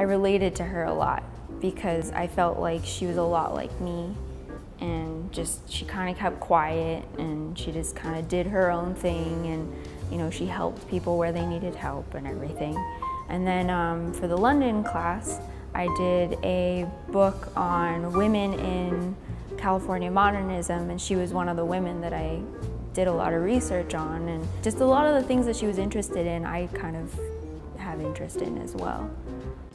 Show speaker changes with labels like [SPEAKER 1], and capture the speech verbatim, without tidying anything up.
[SPEAKER 1] related to her a lot because I felt like she was a lot like me, and just she kind of kept quiet and she just kind of did her own thing, and you know, she helped people where they needed help and everything. And then um, for the London class, I did a book on women in California modernism, and she was one of the women that I did a lot of research on, and just a lot of the things that she was interested in, I kind of have interest in as well.